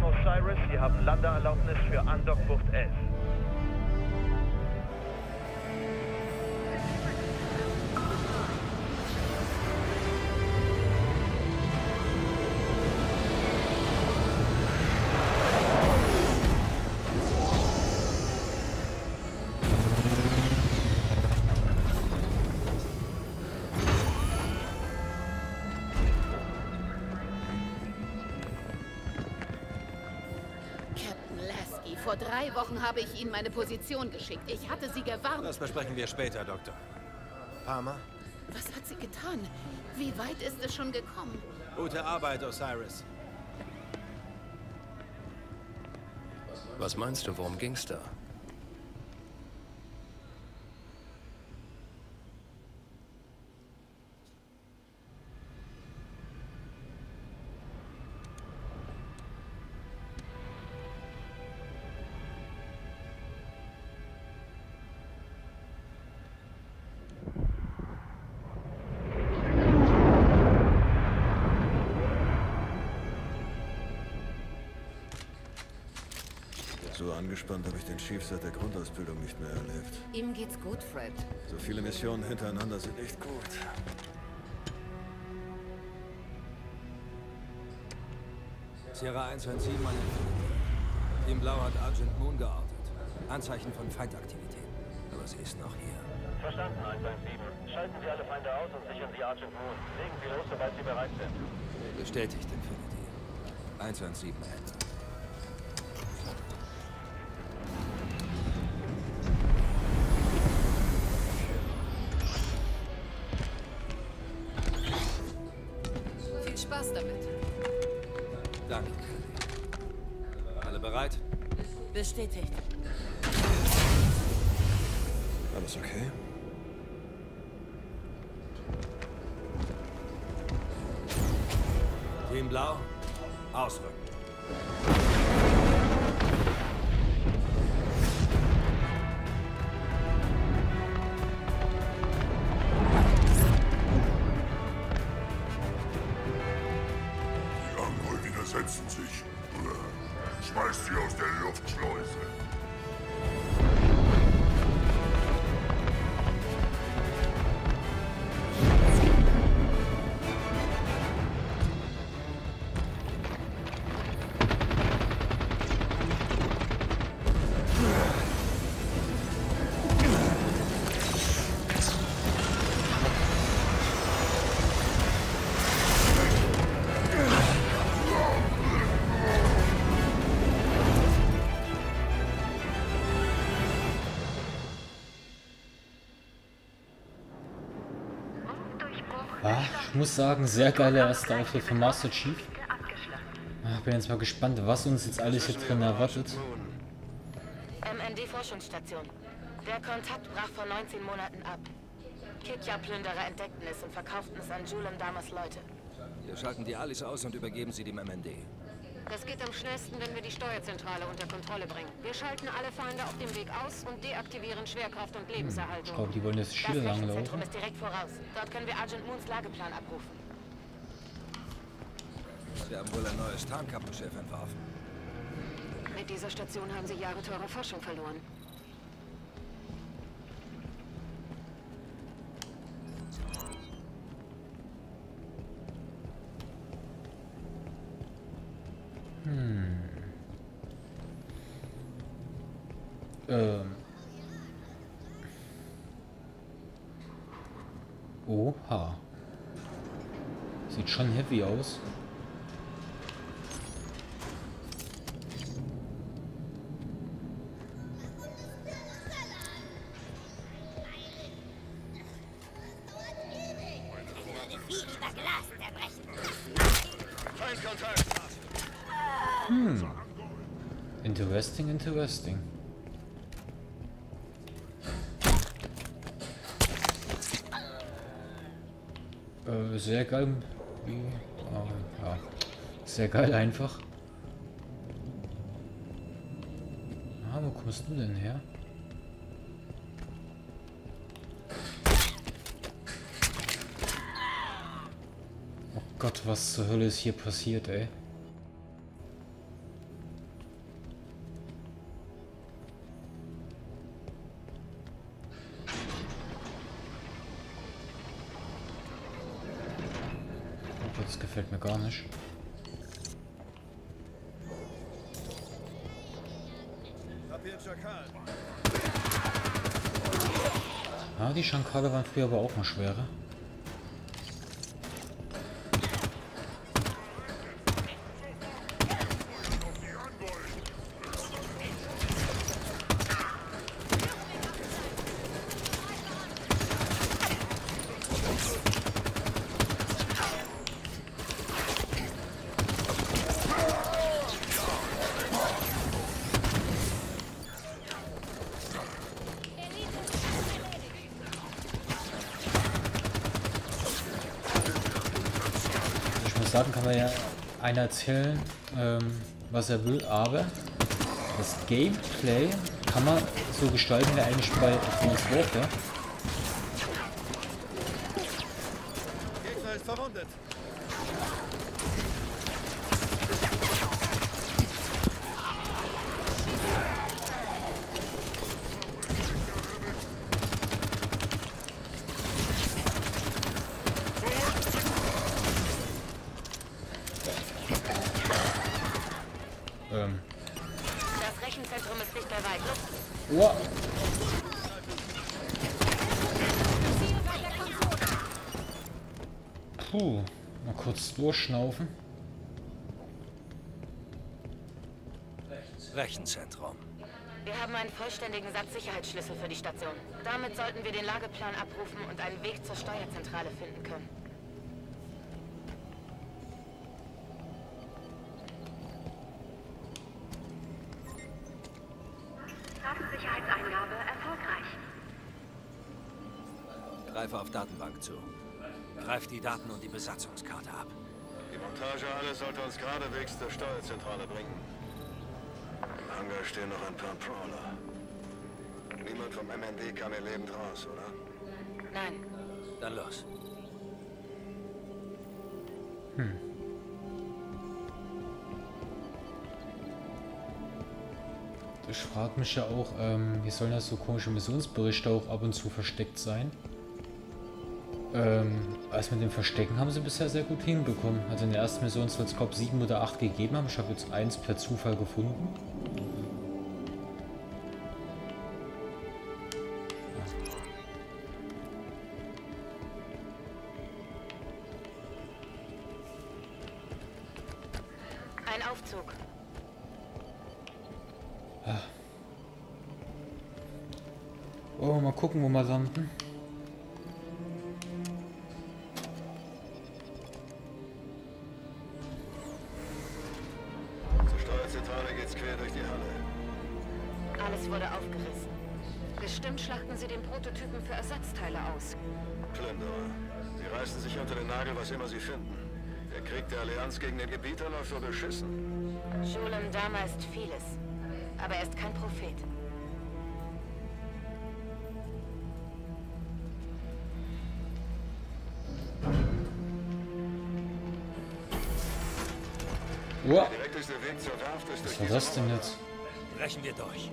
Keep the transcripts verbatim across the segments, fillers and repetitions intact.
Osiris, Sie haben Landeerlaubnis für Andockbucht elf. Vor drei Wochen habe ich Ihnen meine Position geschickt. Ich hatte Sie gewarnt. Das besprechen wir später, Doktor. Palmer? Was hat sie getan? Wie weit ist es schon gekommen? Gute Arbeit, Osiris. Was meinst du, worum ging's da? So angespannt habe ich den Chief seit der Grundausbildung nicht mehr erlebt. Ihm geht's gut, Fred. So viele Missionen hintereinander sind nicht gut. Sierra eins eins sieben, meine Team Blau hat Agent Moon geortet. Anzeichen von Feindaktivität. Aber sie ist noch hier. Verstanden, eins eins sieben. Schalten Sie alle Feinde aus und sichern Sie Agent Moon. Legen Sie los, sobald Sie bereit sind. Bestätigt, Infinity. eins eins sieben, Ende. Spaß damit. Danke. Alle bereit? Bestätigt. Alles okay? Team Blau, ausrücken. Setzen sich. Schmeißt sie aus der Luftschleuse. Ah, ich muss sagen, sehr geiler erster Auftritt von Master Chief. Ich bin jetzt mal gespannt, was uns jetzt alles hier drin erwartet. M N D-Forschungsstation. Der Kontakt brach vor neunzehn Monaten ab. Kikya-Plünderer entdeckten es und verkauften es an Julian Damas Leute. Wir schalten die Alis aus und übergeben sie dem M N D. Das geht am schnellsten, wenn wir die Steuerzentrale unter Kontrolle bringen. Wir schalten alle Feinde auf dem Weg aus und deaktivieren Schwerkraft und Lebenserhaltung. Ich glaube, die wollen jetzt Das Schiele langlaufen. Rechenzentrum ist direkt voraus. Dort können wir Agent Moons Lageplan abrufen. Sie haben wohl ein neues Tarnkappenschiff entworfen. Mit dieser Station haben sie Jahre teure Forschung verloren. Hm. Ähm. Oha. Sieht schon heavy aus. Hm. Interesting, interesting. Äh, sehr geil. Wie? Ah, ja. Sehr geil einfach. Ah, wo kommst du denn her? Oh Gott, was zur Hölle ist hier passiert, ey? Das gefällt mir gar nicht. Ah, die Schankale waren früher aber auch mal schwerer. Sagen kann man ja einer erzählen, ähm, was er will, aber das Gameplay kann man so gestalten wie eigentlich bei Advanced Warfare. Gegner ist verwundet. Ähm. Das Rechenzentrum ist nicht mehr weit. Uah. Puh, mal kurz durchschnaufen. Rechenzentrum. Wir haben einen vollständigen Satz Sicherheitsschlüssel für die Station. Damit sollten wir den Lageplan abrufen und einen Weg zur Steuerzentrale finden können. Datensicherheitseingabe erfolgreich. Greife auf Datenbank zu. Greif die Daten und die Besatzungskarte ab. Die Montagehalle sollte uns geradewegs zur Steuerzentrale bringen. Im Hangar stehen noch ein paar Prowler. Niemand vom M N D kam hier lebend raus, oder? Nein. Dann los. Hm. Ich frage mich ja auch, ähm, wie sollen das so komische Missionsberichte auch ab und zu versteckt sein? Ähm, als mit dem Verstecken haben sie bisher sehr gut hinbekommen. Also in der ersten Mission soll es, glaube ich, sieben oder acht gegeben haben. Ich habe jetzt eins per Zufall gefunden. Ein Aufzug. Oh, mal gucken, wo wir landen. Zur Steuerzentrale geht's quer durch die Halle. Alles wurde aufgerissen. Bestimmt schlachten sie den Prototypen für Ersatzteile aus. Plünderer. Sie reißen sich unter den Nagel, was immer sie finden. Der Krieg der Allianz gegen den Gebieter läuft so beschissen. Julem Dama ist vieles, aber er ist kein Prophet. Uah. Der direkteste Weg zur Werft ist durch Was war das denn jetzt? Brechen wir durch.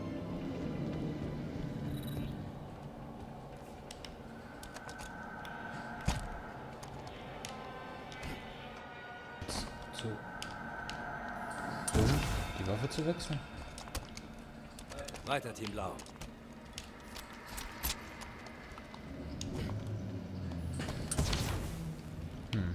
So. Um die Waffe zu wechseln? Weiter, Team Blau. Hm.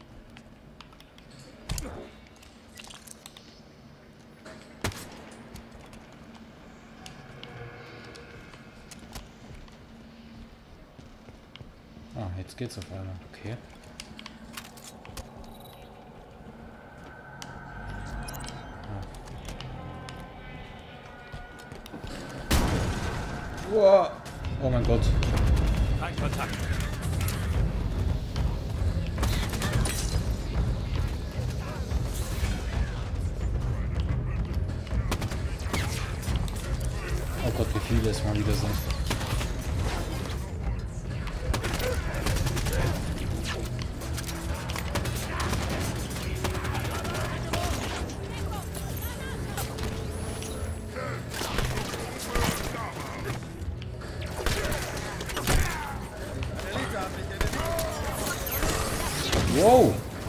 Ah, jetzt geht's auf einmal. Okay. Wow. Oh mein Gott. Kein Kontakt. Oh Gott, wie viele es mal wieder sind. Wow!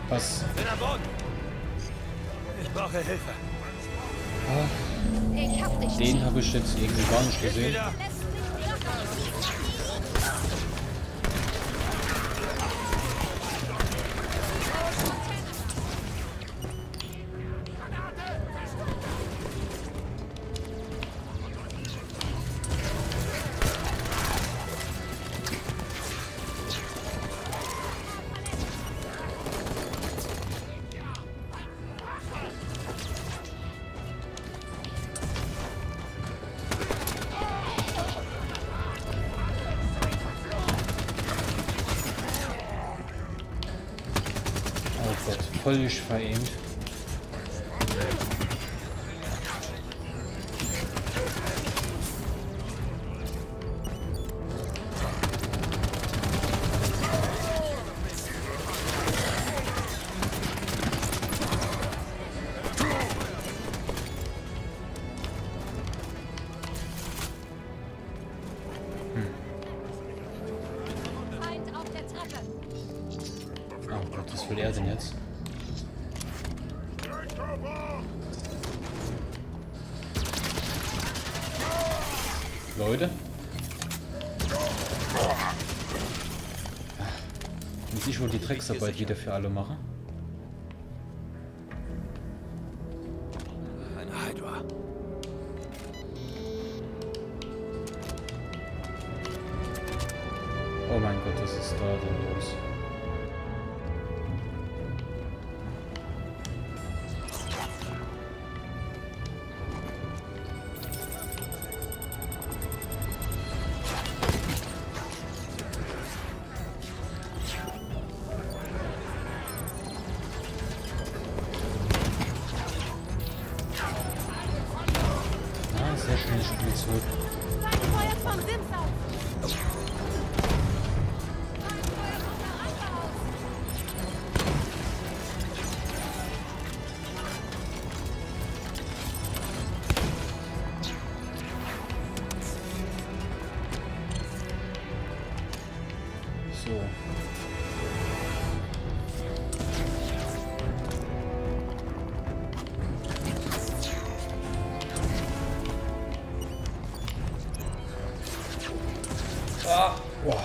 Was? Bin am Boden. Ich brauche Hilfe. Ah, Ich hab dich. den habe ich jetzt irgendwie gar nicht gesehen. Wieder. Oh Gott, völlig verämt. Oh Gott, was will er denn jetzt? Leute? Muss ich wohl die Drecksarbeit wieder für alle machen? Eine Hydra. Oh mein Gott, was ist da denn los? Ah, sehr schön, ich spiele zurück. So. Ah, boah.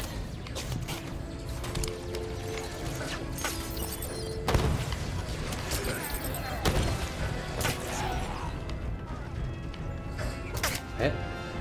Hä?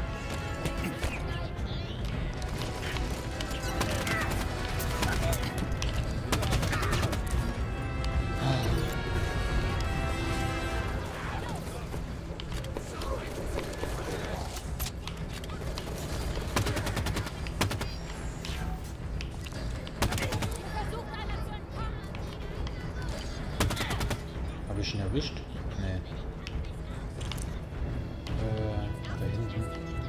Habe ich ihn erwischt? Nee. Äh, da hinten.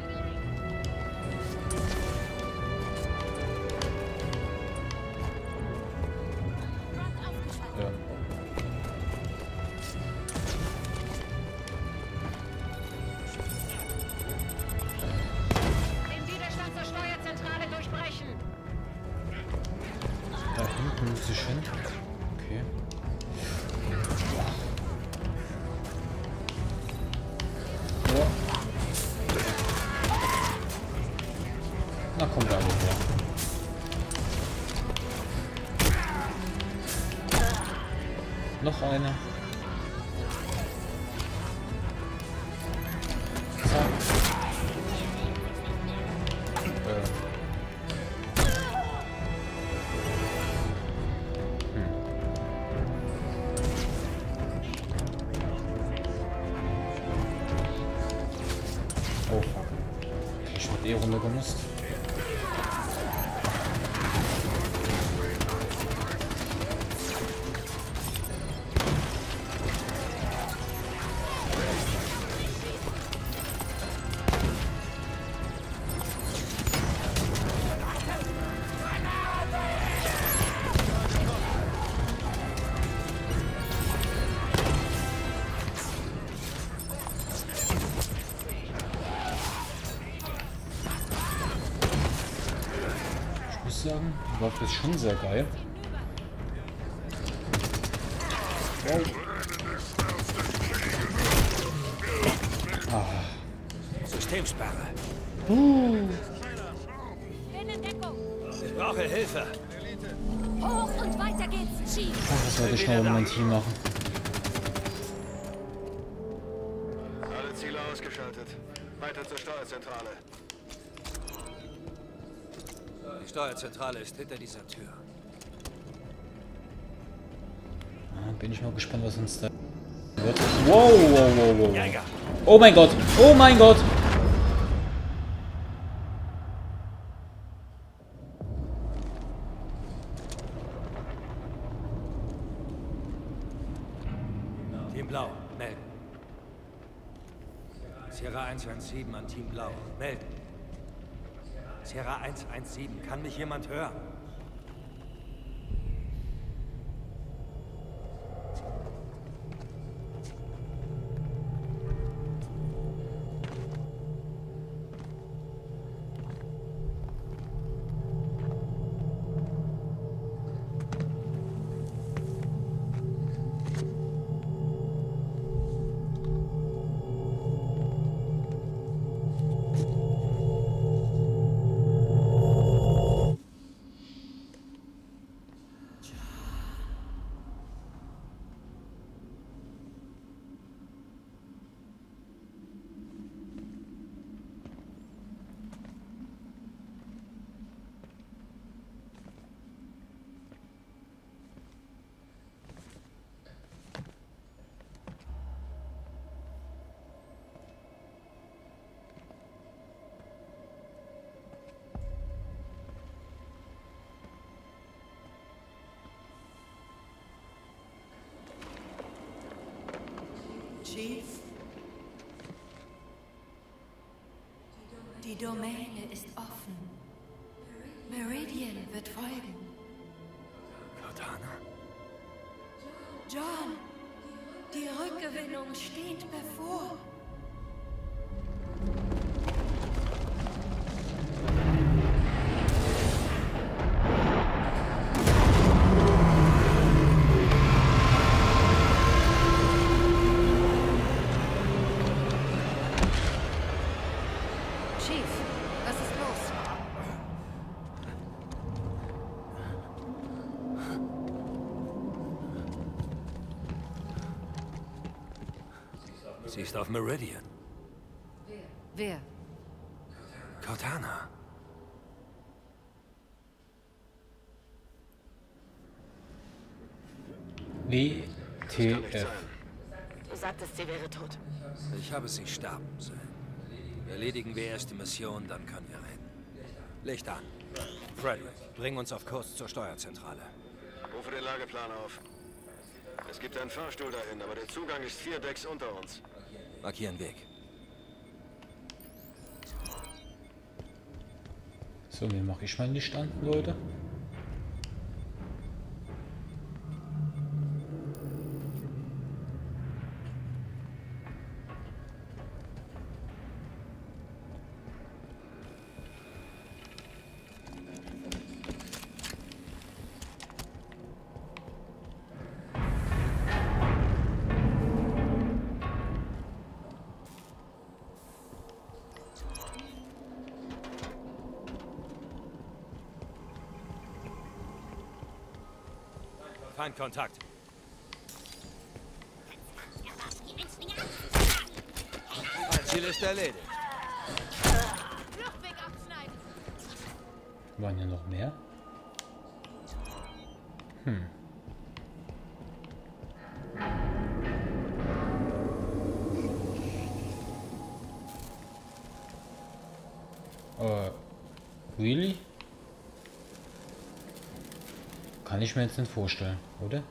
Ja. Den Widerstand zur Steuerzentrale durchbrechen. Da hinten muss ich hin. Okay. Ja. Na komm da her. Noch eine. Zack. Äh. Hm. Oh fuck. Okay, ich hab eh runtergemusst. Ich muss sagen, die Waffe ist schon sehr geil. Ah. Systemsperre. Uh. Ich brauche Hilfe. Hoch und weiter geht's, Chief. Ach, das wollte ich noch um mein Team machen. Alle Ziele ausgeschaltet. Weiter zur Steuerzentrale. Die Steuerzentrale ist hinter dieser Tür. Ah, bin ich mal gespannt, was uns da wird. Wow, wow, wow, wow. Oh mein Gott, oh mein Gott. Team Blau, melden. Sierra eins eins sieben an Team Blau, melden. Sierra eins eins sieben, kann mich jemand hören? Chief? Die Domäne ist offen. Meridian wird folgen. Cortana? John, die Rückgewinnung steht bevor. Sie ist auf Meridian. Wer? Cortana. W T F. Du sagtest, sie wäre tot. Ich habe sie sterben sehen. Erledigen wir erst die Mission, dann können wir reden. Licht an. Frederick, bring uns auf Kurs zur Steuerzentrale. Rufe den Lageplan auf. Es gibt einen Fahrstuhl dahin, aber der Zugang ist vier Decks unter uns. Markieren Weg. So, wie mache ich mein Licht an, Leute? Feindkontakt. Mein Ziel ist erledigt. Fluchtweg abschneiden. Waren hier noch mehr? Hm. Uh, really? Kann ich mir jetzt nicht vorstellen, oder?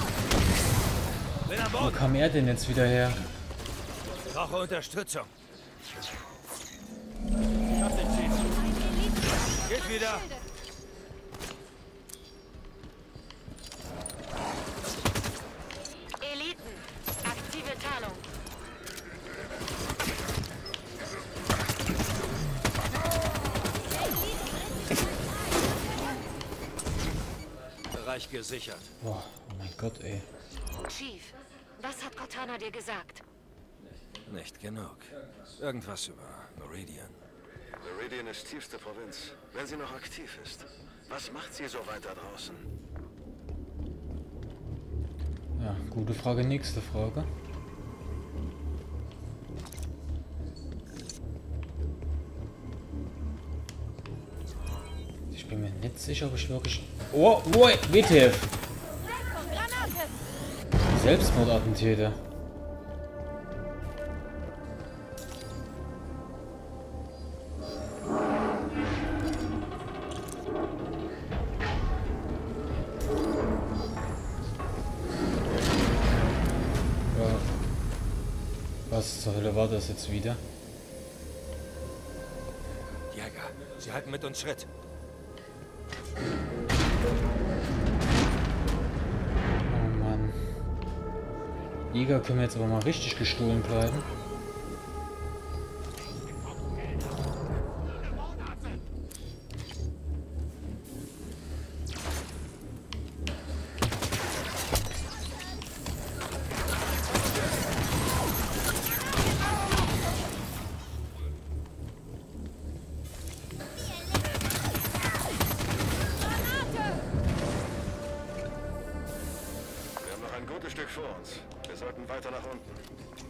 Wo kam er denn jetzt wieder her? Ich brauche Unterstützung. Hab den Ziel. Geht wieder. Eliten. Aktive Tarnung. Bereich gesichert. Boah, oh mein Gott, ey. Chief, was hat Cortana dir gesagt? Nicht genug. Irgendwas über Meridian. Meridian ist tiefste Provinz. Wenn sie noch aktiv ist, was macht sie so weit da draußen? Ja, gute Frage. Nächste Frage. Ich bin mir nicht sicher, ob ich wirklich... Oh, oh, W T F! Selbstmordattentäter. Was zur Hölle war das jetzt wieder? Jäger, sie halten mit uns Schritt. Oh Mann. Jäger können wir jetzt aber mal richtig gestohlen bleiben. Stück vor uns. Wir sollten weiter nach unten.